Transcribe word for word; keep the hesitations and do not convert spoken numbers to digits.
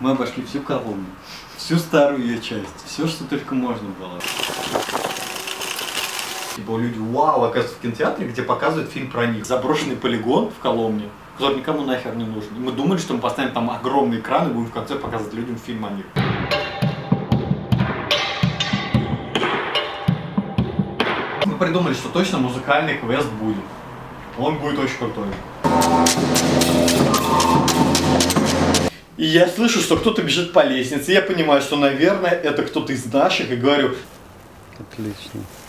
Мы обошли всю Коломну, всю старую ее часть, все, что только можно было. Типа люди, вау, оказывается, в кинотеатре, где показывают фильм про них. Заброшенный полигон в Коломне, который никому нахер не нужен. И мы думали, что мы поставим там огромный экран и будем в конце показывать людям фильм о них. Мы придумали, что точно музыкальный квест будет. Он будет очень крутой. И я слышу, что кто-то бежит по лестнице. Я понимаю, что, наверное, это кто-то из наших. И говорю: отлично.